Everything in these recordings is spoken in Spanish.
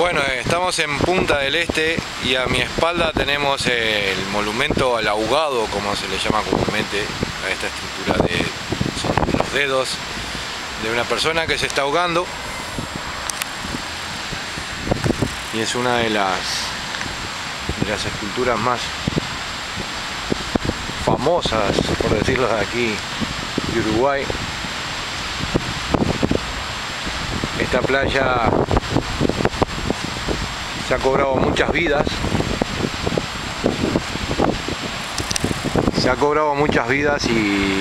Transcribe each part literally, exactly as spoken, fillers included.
Bueno, estamos en Punta del Este y a mi espalda tenemos el monumento al ahogado, como se le llama comúnmente a esta estructura de son los dedos de una persona que se está ahogando, y es una de las de las esculturas más famosas, por decirlo de aquí, de Uruguay. Esta playa se ha cobrado muchas vidas, se ha cobrado muchas vidas y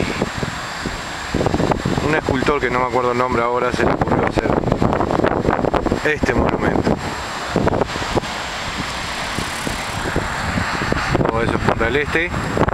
un escultor, que no me acuerdo el nombre ahora, se le ocurrió hacer este monumento. Todo eso es Punta del Este.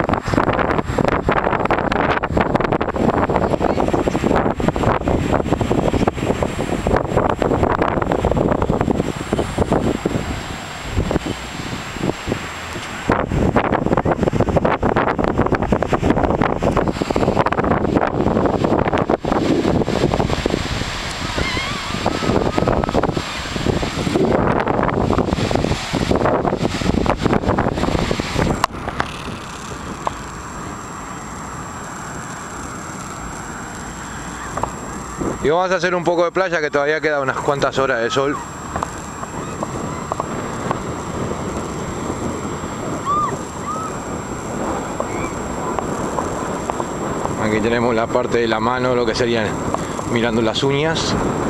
Y vamos a hacer un poco de playa, que todavía queda unas cuantas horas de sol. Aquí tenemos la parte de la mano, lo que serían mirando las uñas.